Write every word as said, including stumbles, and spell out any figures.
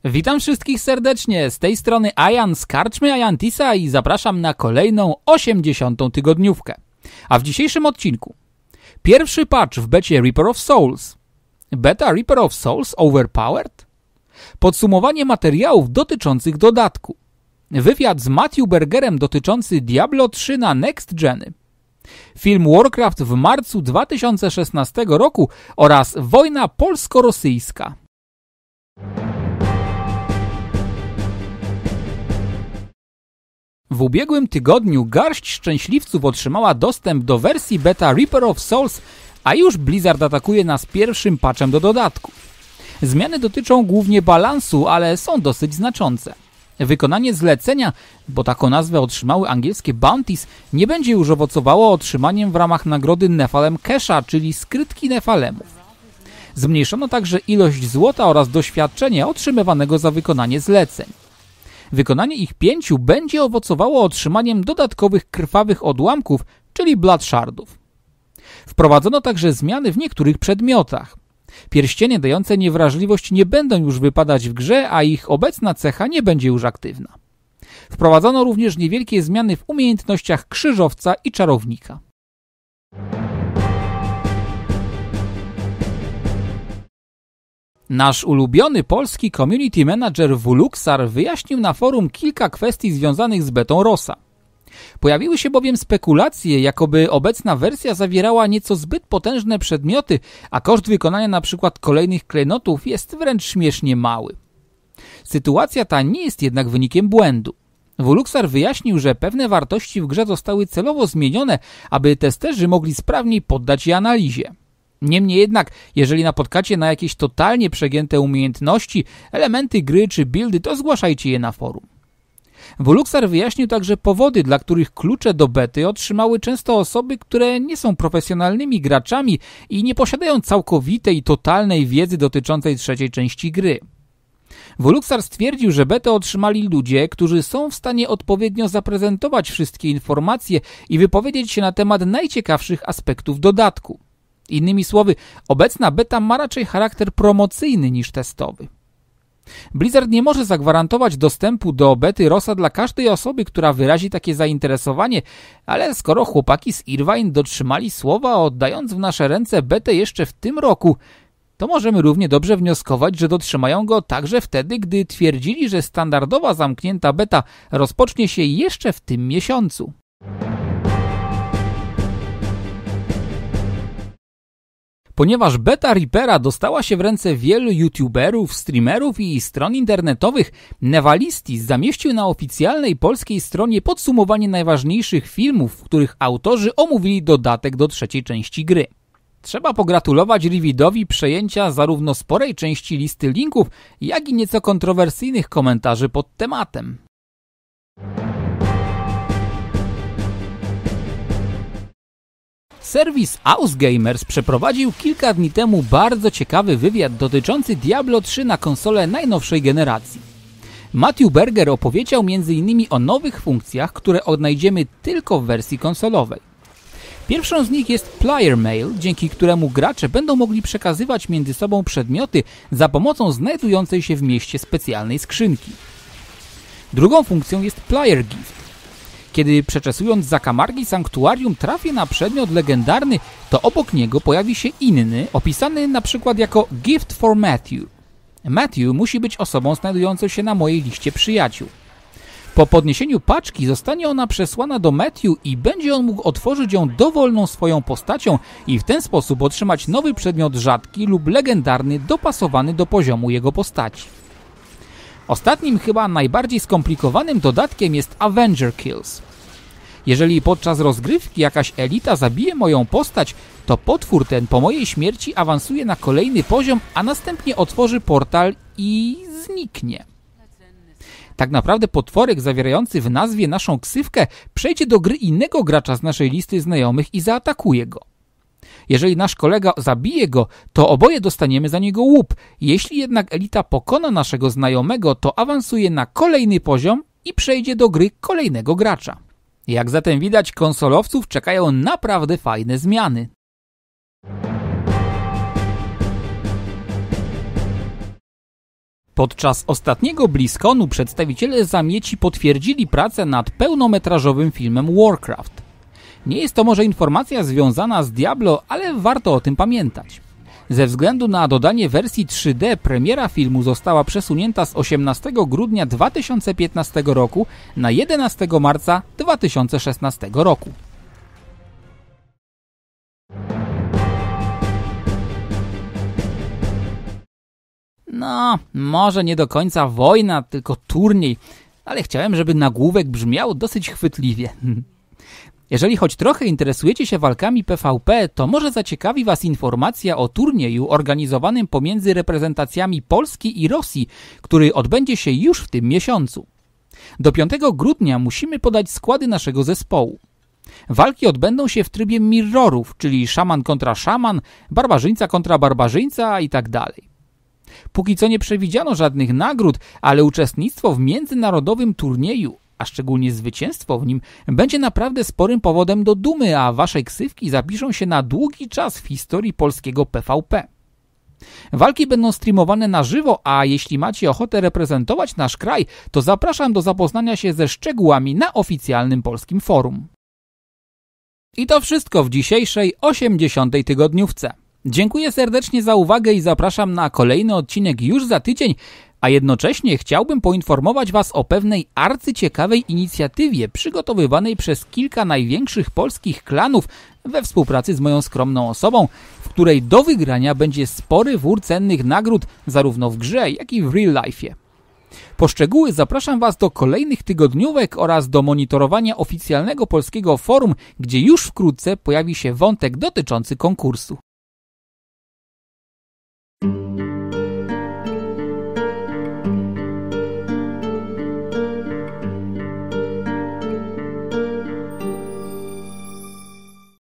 Witam wszystkich serdecznie, z tej strony Ajan z karczmy Ajantisa i zapraszam na kolejną osiemdziesiątą tygodniówkę. A w dzisiejszym odcinku pierwszy patch w becie Reaper of Souls. Beta Reaper of Souls overpowered? Podsumowanie materiałów dotyczących dodatku. Wywiad z Matthew Bergerem dotyczący Diablo trzy na Next Geny. Film Warcraft w marcu dwa tysiące szesnastego roku oraz wojna polsko-rosyjska. W ubiegłym tygodniu garść szczęśliwców otrzymała dostęp do wersji beta Reaper of Souls, a już Blizzard atakuje nas pierwszym patchem do dodatku. Zmiany dotyczą głównie balansu, ale są dosyć znaczące. Wykonanie zlecenia, bo taką nazwę otrzymały angielskie bounties, nie będzie już owocowało otrzymaniem w ramach nagrody Nephalem Casha, czyli skrytki Nephalemów. Zmniejszono także ilość złota oraz doświadczenia otrzymywanego za wykonanie zleceń. Wykonanie ich pięciu będzie owocowało otrzymaniem dodatkowych krwawych odłamków, czyli blood shardów. Wprowadzono także zmiany w niektórych przedmiotach. Pierścienie dające niewrażliwość nie będą już wypadać w grze, a ich obecna cecha nie będzie już aktywna. Wprowadzono również niewielkie zmiany w umiejętnościach krzyżowca i czarownika. Nasz ulubiony polski community manager Wuluxar wyjaśnił na forum kilka kwestii związanych z betą Rosa. Pojawiły się bowiem spekulacje, jakoby obecna wersja zawierała nieco zbyt potężne przedmioty, a koszt wykonania np. kolejnych klejnotów jest wręcz śmiesznie mały. Sytuacja ta nie jest jednak wynikiem błędu. Wuluxar wyjaśnił, że pewne wartości w grze zostały celowo zmienione, aby testerzy mogli sprawniej poddać je analizie. Niemniej jednak, jeżeli napotkacie na jakieś totalnie przegięte umiejętności, elementy gry czy buildy, to zgłaszajcie je na forum. Wuluxar wyjaśnił także powody, dla których klucze do bety otrzymały często osoby, które nie są profesjonalnymi graczami i nie posiadają całkowitej i totalnej wiedzy dotyczącej trzeciej części gry. Wuluxar stwierdził, że betę otrzymali ludzie, którzy są w stanie odpowiednio zaprezentować wszystkie informacje i wypowiedzieć się na temat najciekawszych aspektów dodatku. Innymi słowy, obecna beta ma raczej charakter promocyjny niż testowy. Blizzard nie może zagwarantować dostępu do bety Rosa dla każdej osoby, która wyrazi takie zainteresowanie, ale skoro chłopaki z Irvine dotrzymali słowa, oddając w nasze ręce betę jeszcze w tym roku, to możemy równie dobrze wnioskować, że dotrzymają go także wtedy, gdy twierdzili, że standardowa zamknięta beta rozpocznie się jeszcze w tym miesiącu. Ponieważ beta Reapera dostała się w ręce wielu youtuberów, streamerów i stron internetowych, Nevalistis zamieścił na oficjalnej polskiej stronie podsumowanie najważniejszych filmów, w których autorzy omówili dodatek do trzeciej części gry. Trzeba pogratulować Rividowi przejęcia zarówno sporej części listy linków, jak i nieco kontrowersyjnych komentarzy pod tematem. Serwis Ausgamers przeprowadził kilka dni temu bardzo ciekawy wywiad dotyczący Diablo trzy na konsolę najnowszej generacji. Matthew Berger opowiedział między innymi o nowych funkcjach, które odnajdziemy tylko w wersji konsolowej. Pierwszą z nich jest Player Mail, dzięki któremu gracze będą mogli przekazywać między sobą przedmioty za pomocą znajdującej się w mieście specjalnej skrzynki. Drugą funkcją jest Player Gift. Kiedy przeczesując zakamarki sanktuarium trafię na przedmiot legendarny, to obok niego pojawi się inny, opisany na przykład jako Gift for Matthew. Matthew musi być osobą znajdującą się na mojej liście przyjaciół. Po podniesieniu paczki zostanie ona przesłana do Matthew i będzie on mógł otworzyć ją dowolną swoją postacią i w ten sposób otrzymać nowy przedmiot rzadki lub legendarny dopasowany do poziomu jego postaci. Ostatnim, chyba najbardziej skomplikowanym dodatkiem jest Avenger Kills. Jeżeli podczas rozgrywki jakaś elita zabije moją postać, to potwór ten po mojej śmierci awansuje na kolejny poziom, a następnie otworzy portal i zniknie. Tak naprawdę potworek zawierający w nazwie naszą ksywkę przejdzie do gry innego gracza z naszej listy znajomych i zaatakuje go. Jeżeli nasz kolega zabije go, to oboje dostaniemy za niego łup. Jeśli jednak elita pokona naszego znajomego, to awansuje na kolejny poziom i przejdzie do gry kolejnego gracza. Jak zatem widać, konsolowców czekają naprawdę fajne zmiany. Podczas ostatniego BlizzConu przedstawiciele Zamieci potwierdzili pracę nad pełnometrażowym filmem Warcraft. Nie jest to może informacja związana z Diablo, ale warto o tym pamiętać. Ze względu na dodanie wersji trzy D premiera filmu została przesunięta z osiemnastego grudnia dwa tysiące piętnastego roku na jedenastego marca dwa tysiące szesnastego roku. No, może nie do końca wojna, tylko turniej, ale chciałem, żeby nagłówek brzmiał dosyć chwytliwie. Jeżeli choć trochę interesujecie się walkami P V P, to może zaciekawi Was informacja o turnieju organizowanym pomiędzy reprezentacjami Polski i Rosji, który odbędzie się już w tym miesiącu. Do piątego grudnia musimy podać składy naszego zespołu. Walki odbędą się w trybie mirrorów, czyli szaman kontra szaman, barbarzyńca kontra barbarzyńca i tak dalej. Póki co nie przewidziano żadnych nagród, ale uczestnictwo w międzynarodowym turnieju, a szczególnie zwycięstwo w nim, będzie naprawdę sporym powodem do dumy, a wasze ksywki zapiszą się na długi czas w historii polskiego P V P. Walki będą streamowane na żywo, a jeśli macie ochotę reprezentować nasz kraj, to zapraszam do zapoznania się ze szczegółami na oficjalnym polskim forum. I to wszystko w dzisiejszej osiemdziesiątej tygodniówce. Dziękuję serdecznie za uwagę i zapraszam na kolejny odcinek już za tydzień, a jednocześnie chciałbym poinformować Was o pewnej arcyciekawej inicjatywie przygotowywanej przez kilka największych polskich klanów we współpracy z moją skromną osobą, w której do wygrania będzie spory wór cennych nagród zarówno w grze, jak i w real life'ie. Po szczegóły zapraszam Was do kolejnych tygodniówek oraz do monitorowania oficjalnego polskiego forum, gdzie już wkrótce pojawi się wątek dotyczący konkursu.